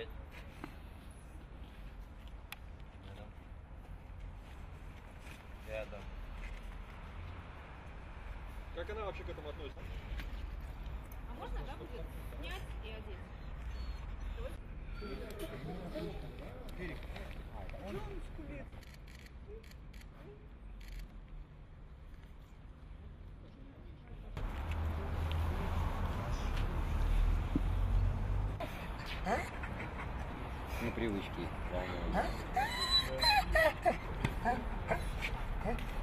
Стоять. Рядом. Как она вообще к этому относится? А можно, да, будет снять и одеть? Эрик. Он скулит. Непривычки.